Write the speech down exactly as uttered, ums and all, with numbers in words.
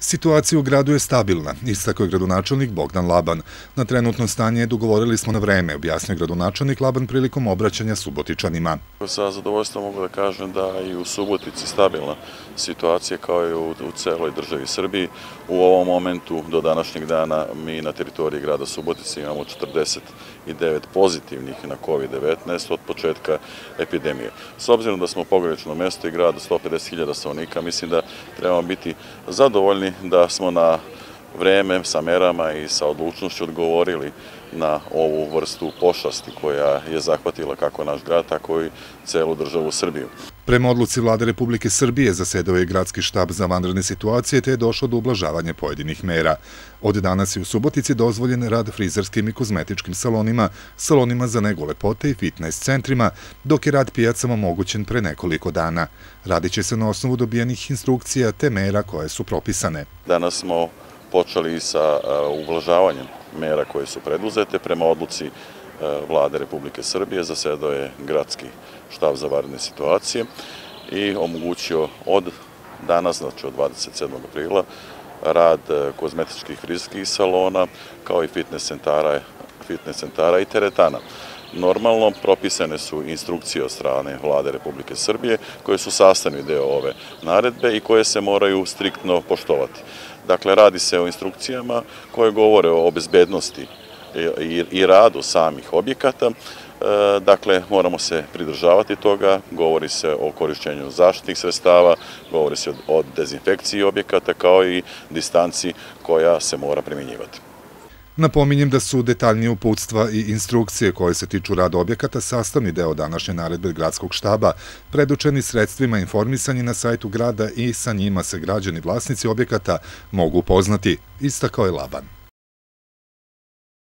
Situacija u gradu je stabilna, istakao je gradonačelnik Bogdan Laban. Na trenutno stanje dogovorili smo na vreme, objasnio gradonačelnik Laban prilikom obraćanja Subotičanima. Sa zadovoljstvom mogu da kažem da i u Subotici stabilna situacija kao i u, u celoj državi Srbiji. U ovom momentu do današnjeg dana mi na teritoriji grada Subotice imamo četrdeset devet pozitivnih na kovid devetnaest od početka epidemije. S obzirom da smo pogranično mesto i grad od sto pedeset hiljada stanovnika, mislim da trebamo biti zadovoljni da smo na vreme sa merama i sa odlučnošću odgovorili na ovu vrstu pošasti koja je zahvatila kako naš grad, tako i celu državu Srbiju. Prema odluci Vlade Republike Srbije zasedao je gradski štab za vanredne situacije te je došlo do ublažavanja pojedinih mera. Od danas je u Subotici dozvoljen rad frizerskim i kozmetičkim salonima, salonima za negu lepote i fitness centrima, dok je rad pijacama mogućen pre nekoliko dana. Radit će se na osnovu dobijenih instrukcija te mera koje su propisane. Danas smo počeli sa ublažavanjem mera koje su preduzete. Prema odluci Vlade Republike Srbije zasedao je gradski štab za vanredne situacije i omogućio od danas, znači od dvadeset sedmog aprila, rad kozmetičkih frizerskih salona kao i fitness centara, fitness centara i teretana. Normalno, propisane su instrukcije od strane Vlade Republike Srbije koje su sastavni deo ove naredbe i koje se moraju striktno poštovati. Dakle, radi se o instrukcijama koje govore o bezbednosti i radu samih objekata. Dakle, moramo se pridržavati toga, govori se o korišćenju zaštitnih sredstava, govori se o dezinfekciji objekata kao i distanci koja se mora primjenjivati. Napominjem da su detaljnije uputstva i instrukcije koje se tiču rada objekata sastavni deo današnje naredbe gradskog štaba, predočeni sredstvima informisanja na sajtu grada i sa njima se građani vlasnici objekata mogu upoznati, istakao je Laban.